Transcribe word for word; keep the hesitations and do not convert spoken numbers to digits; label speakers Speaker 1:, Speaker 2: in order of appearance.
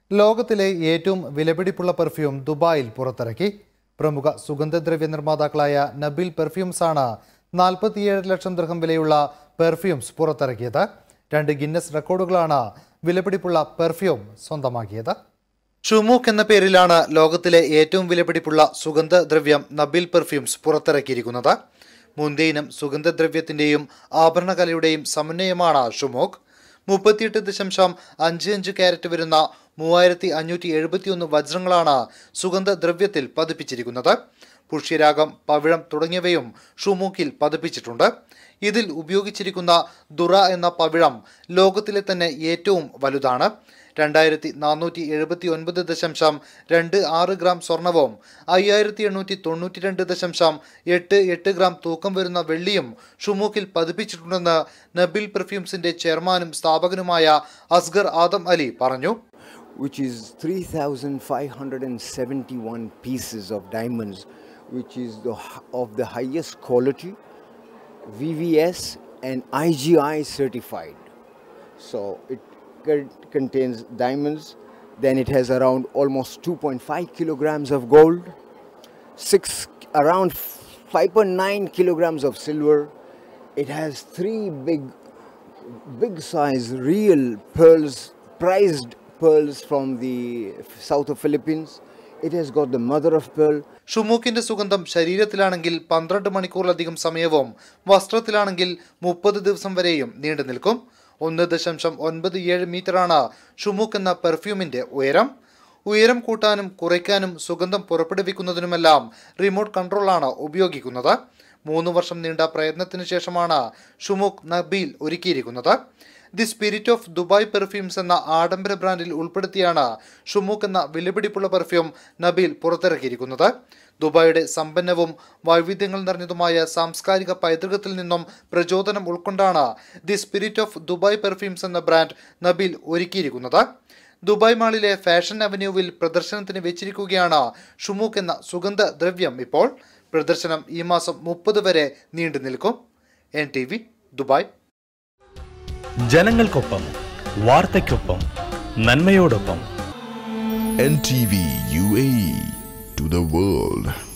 Speaker 1: ലോകത്തിലെ ഏറ്റവും വിലപിടിപ്പുള്ള പെർഫ്യൂം ദുബായിൽ പുറത്തിറക്കി. പ്രമുഖ സുഗന്ധദ്രവ്യ നിർമ്മാതാക്കളായ നബിൽ പെർഫ്യൂംസ് ആണ് നാൽപ്പത്തിയേഴ് ലക്ഷം ദിർഹം വിലയുള്ള പെർഫ്യൂംസ് പുറത്തിറക്കിയത്. രണ്ട് ഗിന്നസ് റെക്കോർഡുകളാണ് വിലപിടിപ്പുള്ള പെർഫ്യൂം സ്വന്തമാക്കിയത്. ഷുമൂക്ക് എന്ന പേരിലാണ് ലോകത്തിലെ ഏറ്റവും വിലപിടിപ്പുള്ള സുഗന്ധദ്രവ്യം നബിൽ പെർഫ്യൂംസ് പുറത്തിറക്കിയിരിക്കുന്നത്. മുന്തിയിനം സുഗന്ധദ്രവ്യത്തിന്റെയും ആഭരണകലയുടെയും സമന്വയമാണ് ഷുമൂക്ക്. മുപ്പത്തിയെട്ട് ദശാംശം അഞ്ച് അഞ്ച് ക്യാരറ്റ് വരുന്ന മൂവായിരത്തി അഞ്ഞൂറ്റി എഴുപത്തി ഒന്ന് വജ്രങ്ങളാണ് സുഗന്ധദ്രവ്യത്തിൽ പതിപ്പിച്ചിരിക്കുന്നത്. പുഷ്യരാഗം, പവിഴം തുടങ്ങിയവയും ഷുമൂക്കിൽ പതിപ്പിച്ചിട്ടുണ്ട്. ഇതിൽ ഉപയോഗിച്ചിരിക്കുന്ന ദുറ എന്ന പവിഴം ലോകത്തിലെ തന്നെ ഏറ്റവും വലുതാണ്. രണ്ടായിരത്തി നാനൂറ്റി എഴുപത്തി ഒൻപത് ദശാംശം രണ്ട് ആറ് ഗ്രാം സ്വർണവും അയ്യായിരത്തി എണ്ണൂറ്റി തൊണ്ണൂറ്റി രണ്ട് ദശാംശം എട്ട് എട്ട് ഗ്രാം തൂക്കം വരുന്ന വെള്ളിയും ഷുമൂക്കിൽ പതിപ്പിച്ചിട്ടുണ്ടെന്ന് നബിൽ പെർഫ്യൂംസിന്റെ ചെയർമാനും സ്ഥാപകനുമായ അസ്ഗർ ആദം അലി പറഞ്ഞു.
Speaker 2: Which is three thousand five hundred seventy-one pieces of diamonds, which is the, of the highest quality, V V S and I G I certified. So it contains diamonds, then it has around almost two point five kilograms of gold, six around five point nine kilograms of silver. It has three big big size real pearls, prized pearls from the south of Philippines. It has got the mother of pearl.
Speaker 1: ഷുമൂക്കിന്റെ സുഗന്ധം ശരീരത്തിലാണെങ്കിൽ പന്ത്രണ്ട് മണിക്കൂറിലധികം സമയവും വസ്ത്രത്തിലാണെങ്കിൽ മുപ്പത് ദിവസം വരെയും നീണ്ടു നിൽക്കും. ഒന്ന് ദശാംശം ഒൻപത് ഏഴ് മീറ്ററാണ് ഷുമൂക്ക് എന്ന പെർഫ്യൂമിന്റെ ഉയരം. ഉയരം കൂട്ടാനും കുറയ്ക്കാനും സുഗന്ധം പുറപ്പെടുവിക്കുന്നതിനുമെല്ലാം റിമോട്ട് കൺട്രോളാണ് ഉപയോഗിക്കുന്നത്. മൂന്ന് വർഷം നീണ്ട പ്രയത്നത്തിന് ശേഷമാണ് ഷുമൂക്ക് നബീൽ ഒരുക്കിയിരിക്കുന്നത്. The spirit of Dubai perfumes എന്ന ആഡംബര ബ്രാൻഡിൽ ഉൾപ്പെടുത്തിയാണ് ഷുമൂക്ക് എന്ന വിലപിടിപ്പുള്ള പെർഫ്യൂം നബീൽ പുറത്തിറക്കിയിരിക്കുന്നത്. ദുബായിയുടെ സമ്പന്നവും വൈവിധ്യങ്ങൾ നിറഞ്ഞതുമായ സാംസ്കാരിക പൈതൃകത്തിൽ നിന്നും പ്രചോദനം ഉൾക്കൊണ്ടാണ് the spirit of Dubai perfumes എന്ന ബ്രാൻഡ് നബീൽ ഒരുക്കിയിരിക്കുന്നത്. ദുബായ് മാളിലെ ഫാഷൻ അവന്യൂവിൽ പ്രദർശനത്തിന് വെച്ചിരിക്കുകയാണ് ഷുമൂക്ക് എന്ന സുഗന്ധ ദ്രവ്യം. ഇപ്പോൾ പ്രദർശനം ഈ മാസം മുപ്പത് വരെ നീണ്ടു നിൽക്കും. N T V Dubai.
Speaker 3: ജനങ്ങൾക്കൊപ്പം, വാർത്തയ്ക്കൊപ്പം, നന്മയോടൊപ്പം.
Speaker 4: N T V U A E to the world.